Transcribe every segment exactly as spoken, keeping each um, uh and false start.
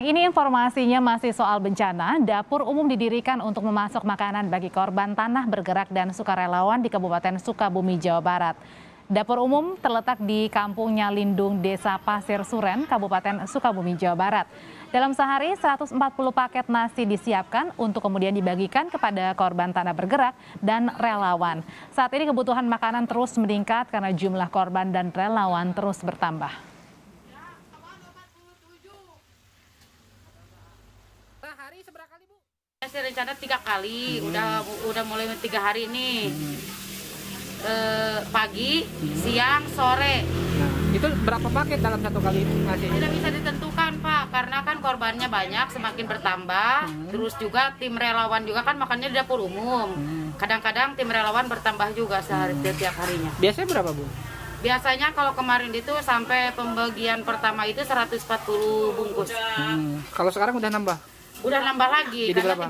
Ini informasinya masih soal bencana. Dapur umum didirikan untuk memasok makanan bagi korban tanah bergerak dan sukarelawan di Kabupaten Sukabumi, Jawa Barat. Dapur umum terletak di Kampung Nyalindung, Desa Pasir Suren, Kabupaten Sukabumi, Jawa Barat. Dalam sehari, seratus empat puluh paket nasi disiapkan untuk kemudian dibagikan kepada korban tanah bergerak dan relawan. Saat ini kebutuhan makanan terus meningkat karena jumlah korban dan relawan terus bertambah. Hari seberapa kali, Bu? Saya rencana tiga kali, hmm. udah udah mulai tiga hari ini. Hmm. E, pagi, hmm. siang, sore. Nah, itu berapa paket dalam satu kali ngasih? Tidak bisa ditentukan, Pak, karena kan korbannya banyak, semakin bertambah. Hmm. Terus juga tim relawan juga kan makannya di dapur umum. Kadang-kadang hmm. tim relawan bertambah juga sehari hmm. setiap harinya. Biasanya berapa, Bu? Biasanya kalau kemarin itu sampai pembagian pertama itu seratus empat puluh bungkus. Hmm. Kalau sekarang udah nambah? Udah nambah lagi. Jadi berapa?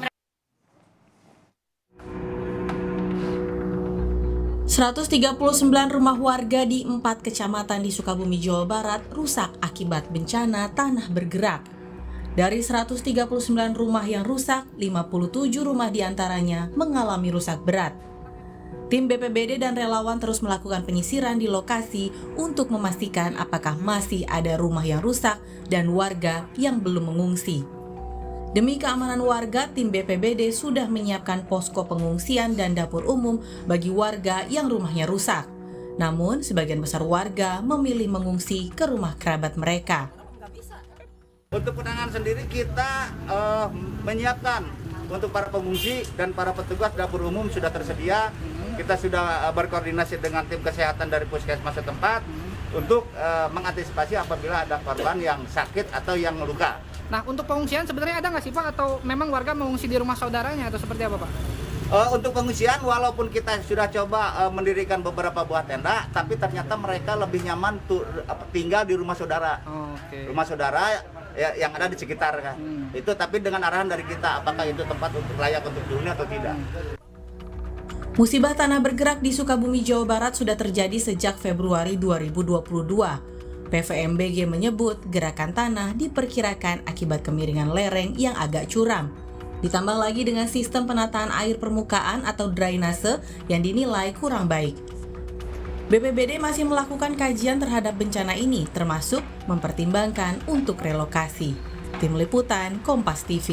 seratus tiga puluh sembilan rumah warga di empat kecamatan di Sukabumi, Jawa Barat rusak akibat bencana tanah bergerak. Dari seratus tiga puluh sembilan rumah yang rusak, lima puluh tujuh rumah diantaranya mengalami rusak berat. Tim B P B D dan relawan terus melakukan penyisiran di lokasi untuk memastikan apakah masih ada rumah yang rusak dan warga yang belum mengungsi. Demi keamanan warga, tim B P B D sudah menyiapkan posko pengungsian dan dapur umum bagi warga yang rumahnya rusak. Namun, sebagian besar warga memilih mengungsi ke rumah kerabat mereka. Untuk penanganan sendiri kita uh, menyiapkan untuk para pengungsi dan para petugas dapur umum sudah tersedia. Kita sudah uh, berkoordinasi dengan tim kesehatan dari puskesmas setempat untuk uh, mengantisipasi apabila ada korban yang sakit atau yang luka. Nah, untuk pengungsian sebenarnya ada nggak sih, Pak? Atau memang warga mengungsi di rumah saudaranya atau seperti apa, Pak? Uh, untuk pengungsian, walaupun kita sudah coba uh, mendirikan beberapa buah tenda, tapi ternyata mereka lebih nyaman tuh, uh, tinggal di rumah saudara. Oh, okay. Rumah saudara ya, yang ada di sekitar kan. Hmm. Itu tapi dengan arahan dari kita, apakah itu tempat untuk layak untuk dihuni atau tidak. Musibah tanah bergerak di Sukabumi, Jawa Barat sudah terjadi sejak Februari dua ribu dua puluh dua. P V M B G menyebut gerakan tanah diperkirakan akibat kemiringan lereng yang agak curam. Ditambah lagi dengan sistem penataan air permukaan atau drainase yang dinilai kurang baik. B P B D masih melakukan kajian terhadap bencana ini, termasuk mempertimbangkan untuk relokasi. Tim Liputan, Kompas T V.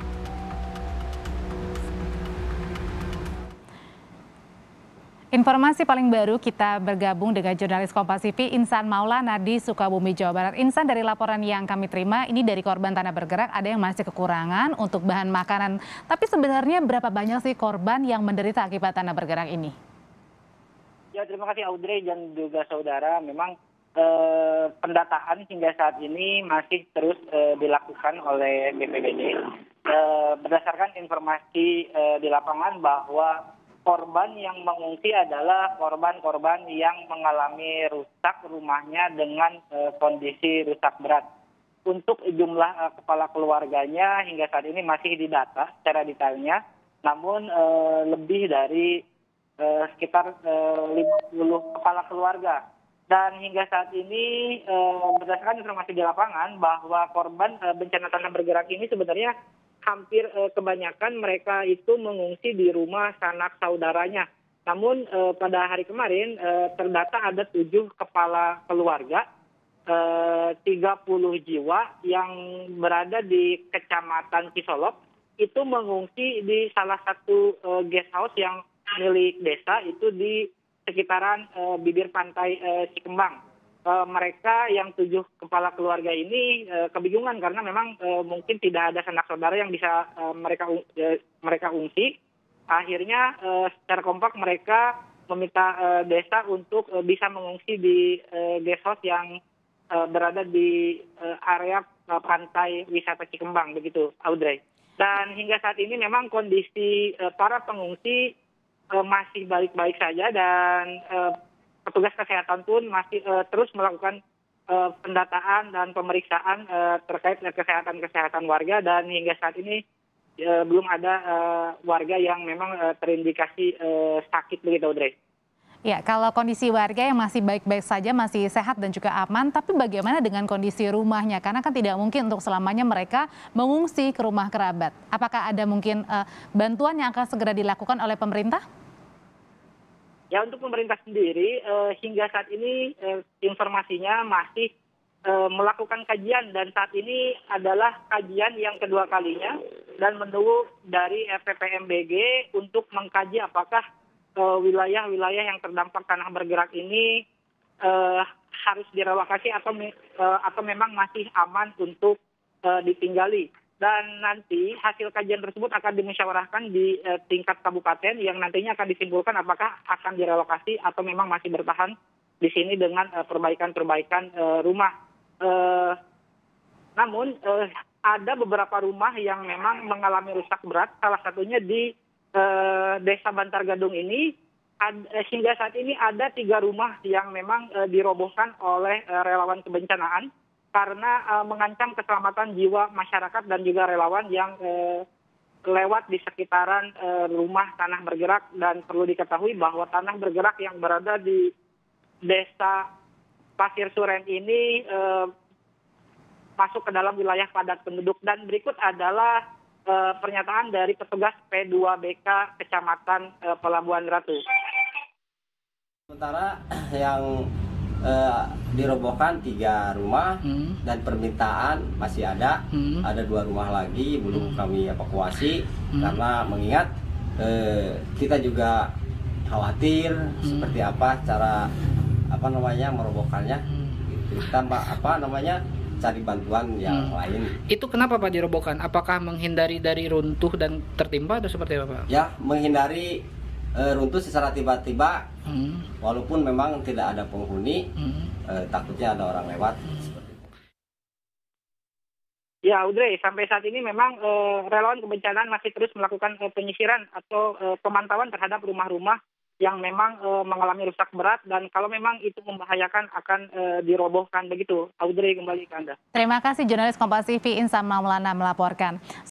Informasi paling baru kita bergabung dengan jurnalis Kompas T V Insan Maulana di Sukabumi, Jawa Barat. Insan, dari laporan yang kami terima ini dari korban tanah bergerak ada yang masih kekurangan untuk bahan makanan. Tapi sebenarnya berapa banyak sih korban yang menderita akibat tanah bergerak ini? Ya, terima kasih Audrey dan juga saudara. Memang eh, pendataan hingga saat ini masih terus eh, dilakukan oleh B P B D. Eh, berdasarkan informasi eh, di lapangan bahwa korban yang mengungsi adalah korban-korban yang mengalami rusak rumahnya dengan e, kondisi rusak berat. Untuk jumlah e, kepala keluarganya hingga saat ini masih didata secara detailnya, namun e, lebih dari e, sekitar e, lima puluh kepala keluarga. Dan hingga saat ini e, berdasarkan informasi di lapangan bahwa korban e, bencana tanah bergerak ini sebenarnya hampir eh, kebanyakan mereka itu mengungsi di rumah sanak saudaranya. Namun eh, pada hari kemarin eh, terdata ada tujuh kepala keluarga, eh, tiga puluh jiwa yang berada di Kecamatan Cisolok itu mengungsi di salah satu eh, guest house yang milik desa itu di sekitaran eh, bibir pantai eh, Cikembang. Uh, mereka yang tujuh kepala keluarga ini uh, kebingungan karena memang uh, mungkin tidak ada sanak saudara yang bisa uh, mereka uh, mereka ungsi. Akhirnya uh, secara kompak mereka meminta uh, desa untuk uh, bisa mengungsi di uh, guest house yang uh, berada di uh, area uh, pantai wisata Cikembang, begitu Audrey. Dan hingga saat ini memang kondisi uh, para pengungsi uh, masih baik-baik saja dan uh, petugas kesehatan pun masih uh, terus melakukan uh, pendataan dan pemeriksaan uh, terkait dengan kesehatan-kesehatan warga, dan hingga saat ini uh, belum ada uh, warga yang memang uh, terindikasi uh, sakit begitu, Audrey. Ya, kalau kondisi warga yang masih baik-baik saja, masih sehat dan juga aman, tapi bagaimana dengan kondisi rumahnya? Karena kan tidak mungkin untuk selamanya mereka mengungsi ke rumah kerabat. Apakah ada mungkin uh, bantuan yang akan segera dilakukan oleh pemerintah? Ya, untuk pemerintah sendiri eh, hingga saat ini eh, informasinya masih eh, melakukan kajian, dan saat ini adalah kajian yang kedua kalinya dan menunggu dari F P P M B G untuk mengkaji apakah wilayah-wilayah yang terdampak tanah bergerak ini uh, harus direlokasi atau uh, atau memang masih aman untuk uh, ditinggali. Dan nanti hasil kajian tersebut akan dimusyawarahkan di uh, tingkat kabupaten yang nantinya akan disimpulkan apakah akan direlokasi atau memang masih bertahan di sini dengan uh, perbaikan-perbaikan uh, rumah. Uh, namun uh, ada beberapa rumah yang memang mengalami rusak berat, salah satunya di Uh, Desa Bantar Gadung ini. Ad, uh, hingga saat ini ada tiga rumah yang memang uh, dirobohkan oleh uh, relawan kebencanaan karena uh, mengancam keselamatan jiwa masyarakat dan juga relawan yang uh, lewat di sekitaran uh, rumah tanah bergerak. Dan perlu diketahui bahwa tanah bergerak yang berada di Desa Pasir Suren ini uh, masuk ke dalam wilayah padat penduduk. Dan berikut adalah Uh, pernyataan dari petugas P dua B K Kecamatan uh, Pelabuhan Ratu. Sementara yang uh, dirobohkan tiga rumah hmm. dan permintaan masih ada, hmm. ada dua rumah lagi belum hmm. kami evakuasi hmm. karena mengingat uh, kita juga khawatir hmm. seperti apa cara apa namanya merobohkannya, hmm. kita apa namanya cari bantuan yang hmm. lain. Itu kenapa Pak dirobohkan? Apakah menghindari dari runtuh dan tertimpa atau seperti apa Pak? Ya, menghindari e, runtuh secara tiba-tiba, hmm. walaupun memang tidak ada penghuni, hmm. e, takutnya ada orang lewat. Hmm. Seperti itu. Ya, Audrey, sampai saat ini memang e, relawan kebencanaan masih terus melakukan e, penyisiran atau e, pemantauan terhadap rumah-rumah yang memang e, mengalami rusak berat, dan kalau memang itu membahayakan akan e, dirobohkan begitu. Audrey, kembali ke Anda. Terima kasih jurnalis Kompas T V Insan Maulana melaporkan.